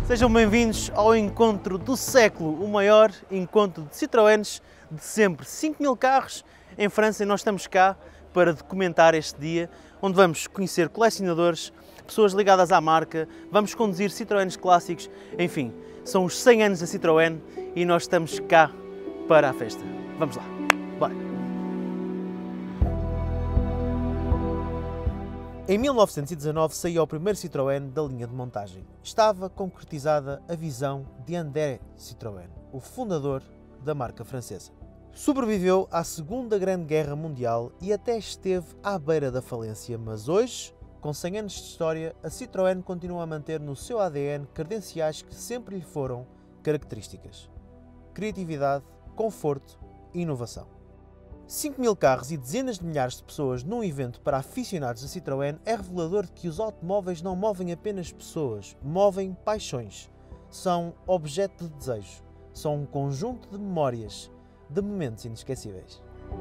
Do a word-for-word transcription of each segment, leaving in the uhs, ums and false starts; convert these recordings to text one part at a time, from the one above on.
Sejam bem-vindos ao encontro do século, o maior encontro de Citroëns de sempre. cinco mil carros em França e nós estamos cá para documentar este dia, onde vamos conhecer colecionadores, pessoas ligadas à marca, vamos conduzir Citroëns clássicos, enfim, são os cem anos da Citroën e nós estamos cá para a festa. Vamos lá, bora! Em mil novecentos e dezanove saiu o primeiro Citroën da linha de montagem. Estava concretizada a visão de André Citroën, o fundador da marca francesa. Sobreviveu à Segunda Grande Guerra Mundial e até esteve à beira da falência, mas hoje, com cem anos de história, a Citroën continua a manter no seu A D N credenciais que sempre lhe foram características: criatividade, conforto e inovação. cinco mil carros e dezenas de milhares de pessoas num evento para aficionados da Citroën é revelador de que os automóveis não movem apenas pessoas, movem paixões. São objeto de desejo, são um conjunto de memórias, de momentos inesquecíveis.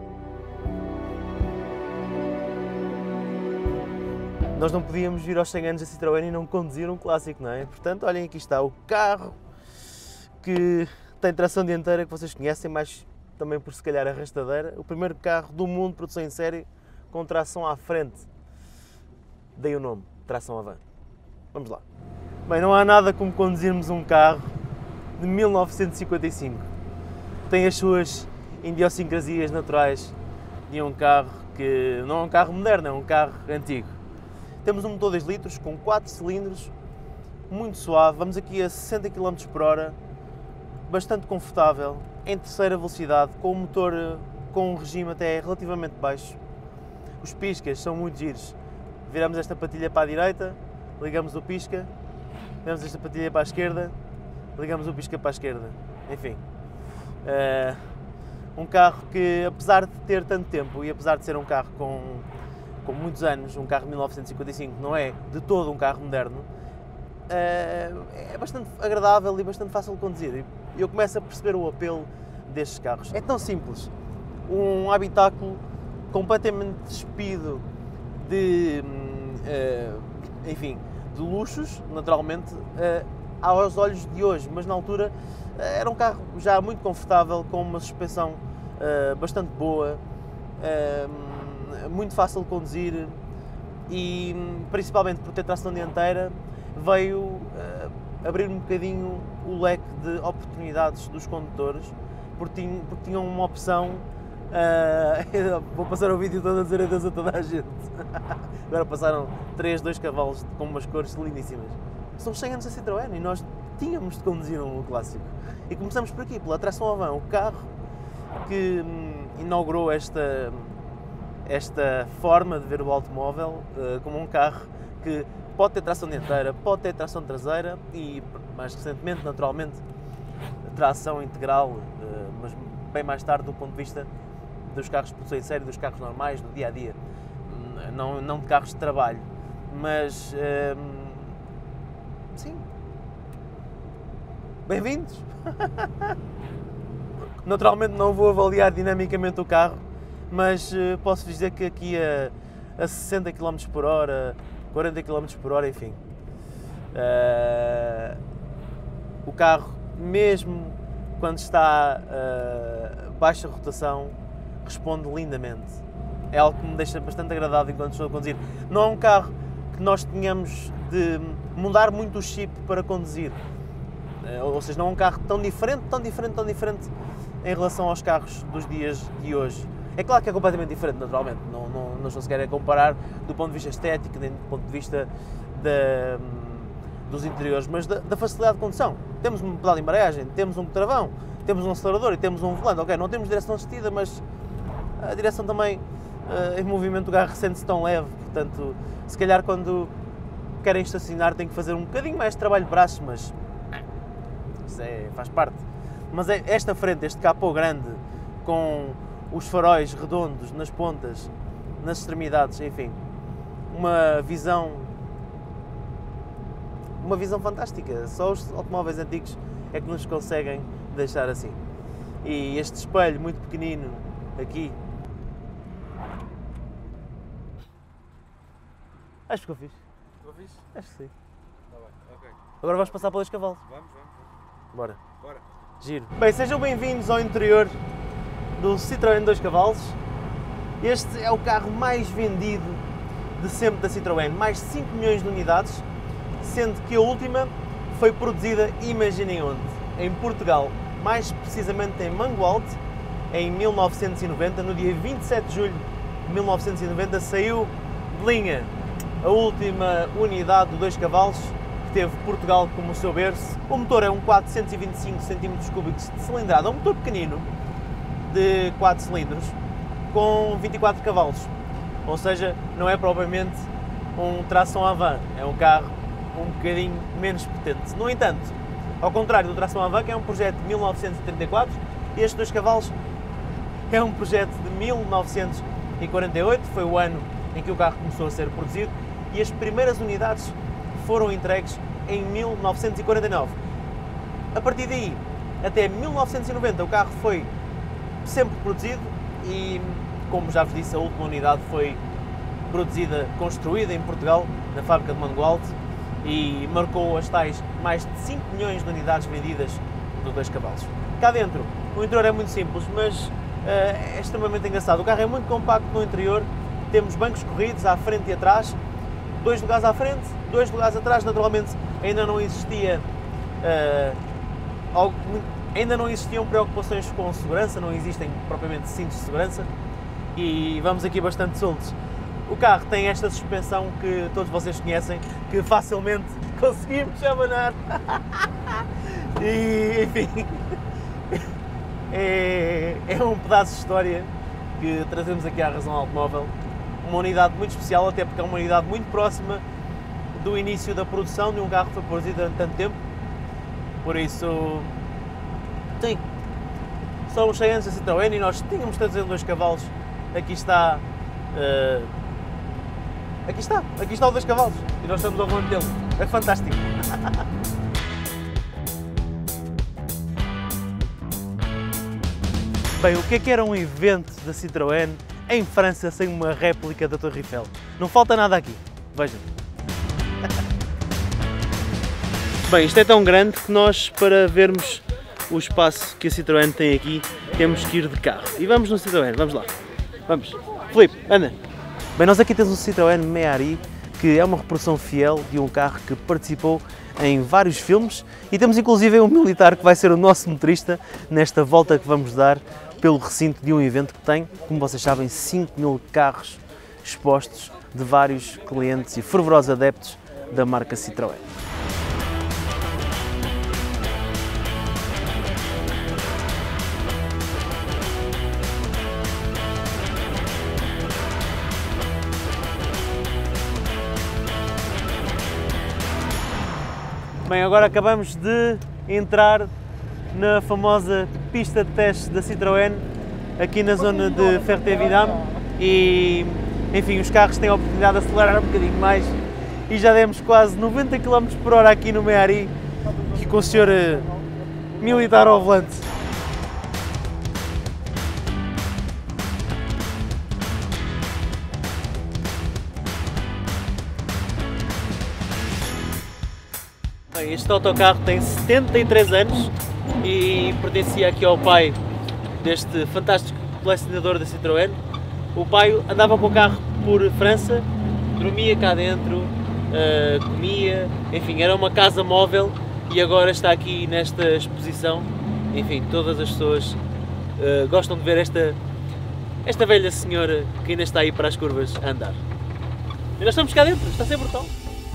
Nós não podíamos vir aos cem anos da Citroën e não conduzir um clássico, não é? Portanto, olhem, aqui está o carro que tem tração dianteira, que vocês conhecem, mas também por se calhar arrastadeira, o primeiro carro do mundo de produção em série com tração à frente. Dei o nome, tração avant. Vamos lá. Bem, não há nada como conduzirmos um carro de mil novecentos e cinquenta e cinco. Tem as suas idiosincrasias naturais de um carro que não é um carro moderno, é um carro antigo. Temos um motor dois litros com quatro cilindros, muito suave, vamos aqui a sessenta quilómetros por hora, bastante confortável, em terceira velocidade, com o motor com um regime até relativamente baixo. Os piscas são muito giros. Viramos esta patilha para a direita, ligamos o pisca, viramos esta patilha para a esquerda, ligamos o pisca para a esquerda. Enfim, uh, um carro que, apesar de ter tanto tempo e apesar de ser um carro com, com muitos anos, um carro de mil novecentos e cinquenta e cinco, não é de todo um carro moderno, uh, é bastante agradável e bastante fácil de conduzir. Eu começo a perceber o apelo destes carros. É tão simples, um habitáculo completamente despido de, uh, enfim, de luxos, naturalmente, uh, aos olhos de hoje, mas na altura uh, era um carro já muito confortável, com uma suspensão uh, bastante boa, uh, muito fácil de conduzir e, principalmente por ter tração dianteira, veio uh, abrir um bocadinho o leque de oportunidades dos condutores, porque tinham, porque tinham uma opção. Uh, vou passar o vídeo todo a dizer adeus a toda a gente. Agora passaram três, dois cavalos com umas cores lindíssimas. São cem anos da Citroën e nós tínhamos de conduzir um clássico. E começamos por aqui, pela tração avant, o carro que hum, inaugurou esta, esta forma de ver o automóvel uh, como um carro que pode ter tração dianteira, pode ter tração traseira e, mais recentemente, naturalmente, tração integral, mas bem mais tarde do ponto de vista dos carros de produção em série, dos carros normais, do dia-a-dia, não, não de carros de trabalho, mas, hum, sim, bem-vindos! Naturalmente não vou avaliar dinamicamente o carro, mas posso dizer que aqui a, a sessenta quilómetros por hora, quarenta quilómetros por hora, enfim. Uh, o carro, mesmo quando está a uh, baixa rotação, responde lindamente. É algo que me deixa bastante agradável enquanto estou a conduzir. Não é um carro que nós tenhamos de mudar muito o chip para conduzir. Uh, ou seja, não é um carro tão diferente, tão diferente, tão diferente em relação aos carros dos dias de hoje. É claro que é completamente diferente, naturalmente, não, não, não estou sequer a comparar do ponto de vista estético, nem do ponto de vista da, dos interiores, mas da, da facilidade de condução. Temos um pedal de embreagem, temos um travão, temos um acelerador e temos um volante. Ok, não temos direção assistida, mas a direção também, uh, em movimento, o carro sente-se tão leve, portanto, se calhar quando querem estacionar têm que fazer um bocadinho mais de trabalho de braços, mas isso é, faz parte. Mas é esta frente, este capô grande, com os faróis redondos nas pontas, nas extremidades, enfim, uma visão, uma visão fantástica. Só os automóveis antigos é que nos conseguem deixar assim. E este espelho muito pequenino aqui, acho que ficou fixe. Ficou fixe? Acho que sim. Tá bem, ok. Agora vamos passar para dois cavalos. Vamos, vamos, vamos. Bora. Bora. Giro. Bem, sejam bem-vindos ao interior do Citroën dois cavalos. Este é o carro mais vendido de sempre da Citroën, mais de cinco milhões de unidades, sendo que a última foi produzida, imaginem onde, em Portugal, mais precisamente em Mangualde, em mil novecentos e noventa, no dia vinte e sete de julho de mil novecentos e noventa, saiu de linha a última unidade de dois cavalos que teve Portugal como o seu berço. O motor é um quatrocentos e vinte e cinco centímetros cúbicos de cilindrada, um motor pequenino de quatro cilindros com vinte e quatro cavalos, ou seja, não é propriamente um tração avant, é um carro um bocadinho menos potente. No entanto, ao contrário do tração avant, que é um projeto de mil novecentos e trinta e quatro, este dois cavalos é um projeto de mil novecentos e quarenta e oito, foi o ano em que o carro começou a ser produzido, e as primeiras unidades foram entregues em mil novecentos e quarenta e nove. A partir daí, até mil novecentos e noventa, o carro foi sempre produzido e, como já vos disse, a última unidade foi produzida, construída em Portugal, na fábrica de Mangualde, e marcou as tais mais de cinco milhões de unidades vendidas do dois cavalos. Cá dentro, o interior é muito simples, mas uh, é extremamente engraçado. O carro é muito compacto no interior, temos bancos corridos à frente e atrás, dois lugares à frente, dois lugares atrás. Naturalmente ainda não existia uh, algo, ainda não existiam preocupações com segurança, não existem propriamente cintos de segurança e vamos aqui bastante soltos. O carro tem esta suspensão que todos vocês conhecem, que facilmente conseguimos abanar. E, enfim, é, é um pedaço de história que trazemos aqui à Razão Automóvel. Uma unidade muito especial, até porque é uma unidade muito próxima do início da produção de um carro que foi produzido durante tanto tempo. Por isso, sim, somos cem anos da Citroën e nós tínhamos de trazer dois cavalos. Aqui está... Uh, Aqui está, aqui está o dois cavalos e nós estamos ao volante dele. É fantástico. Bem, o que é que era um evento da Citroën em França sem uma réplica da Torre Eiffel? Não falta nada aqui, vejam. Bem, isto é tão grande que nós, para vermos o espaço que a Citroën tem aqui, temos que ir de carro. E vamos no Citroën, vamos lá. Vamos. Filipe, anda. Bem, nós aqui temos o Citroën Méhari, que é uma reprodução fiel de um carro que participou em vários filmes, e temos inclusive um militar que vai ser o nosso motorista nesta volta que vamos dar pelo recinto de um evento que tem, como vocês sabem, cinco mil carros expostos de vários clientes e fervorosos adeptos da marca Citroën. Bem, agora acabamos de entrar na famosa pista de teste da Citroën, aqui na zona de Ferté-Vidame, e, enfim, os carros têm a oportunidade de acelerar um bocadinho mais e já demos quase noventa quilómetros por hora aqui no Méhari, com o senhor uh, militar ao volante. Bem, este autocarro tem setenta e três anos e pertencia aqui ao pai deste fantástico colecionador da Citroën. O pai andava com o carro por França, dormia cá dentro, uh, comia, enfim, era uma casa móvel e agora está aqui nesta exposição. Enfim, todas as pessoas uh, gostam de ver esta, esta velha senhora que ainda está aí para as curvas a andar. E nós estamos cá dentro, está a ser brutal.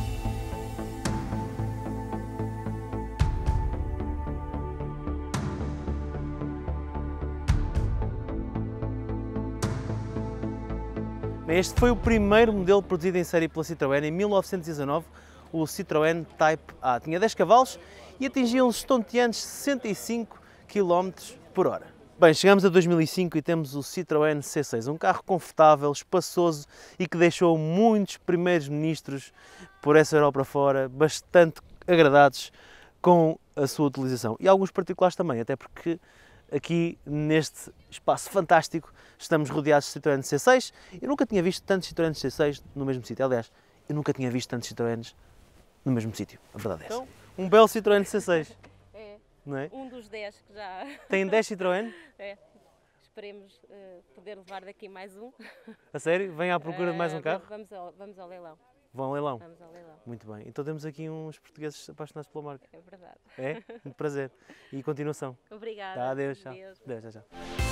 Este foi o primeiro modelo produzido em série pela Citroën em mil novecentos e dezanove, o Citroën Type A. Tinha dez cavalos e atingia uns estonteantes sessenta e cinco quilómetros por hora. Bem, chegamos a dois mil e cinco e temos o Citroën C seis, um carro confortável, espaçoso e que deixou muitos primeiros ministros por essa Europa fora bastante agradados com a sua utilização. E alguns particulares também, até porque aqui neste espaço fantástico estamos rodeados de Citroën C seis. Eu nunca tinha visto tantos Citroën C seis no mesmo sítio. Aliás, eu nunca tinha visto tantos Citroëns no mesmo sítio, a verdade é essa. Então, um belo Citroën C seis. É, não é? Um dos dez que já... Tem dez Citroën? É, esperemos uh, poder levar daqui mais um. A sério? Vem à procura uh, de mais um carro? Vamos ao, vamos ao leilão. Vão ao leilão? Vamos ao leilão. Muito bem. Então temos aqui uns portugueses apaixonados pela marca. É verdade. É? Muito prazer. E continuação. Obrigada. Tá, adeus, tchau. Adeus, adeus, tchau, tchau.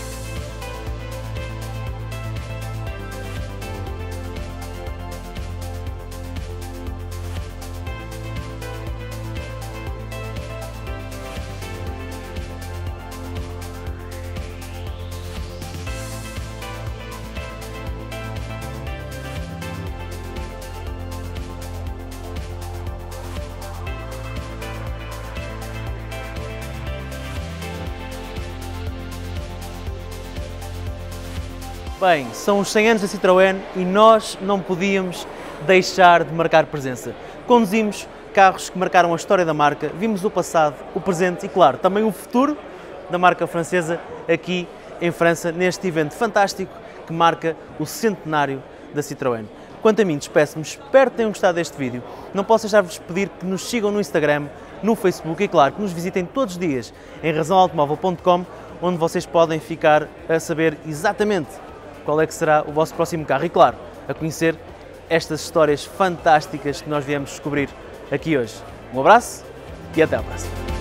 Bem, são os cem anos da Citroën e nós não podíamos deixar de marcar presença. Conduzimos carros que marcaram a história da marca, vimos o passado, o presente e, claro, também o futuro da marca francesa aqui em França, neste evento fantástico que marca o centenário da Citroën. Quanto a mim, despeço-me, espero que tenham gostado deste vídeo. Não posso deixar-vos pedir que nos sigam no Instagram, no Facebook e, claro, que nos visitem todos os dias em razão automóvel ponto com, onde vocês podem ficar a saber exatamente qual é que será o vosso próximo carro e, claro, a conhecer estas histórias fantásticas que nós viemos descobrir aqui hoje. Um abraço e até à próxima!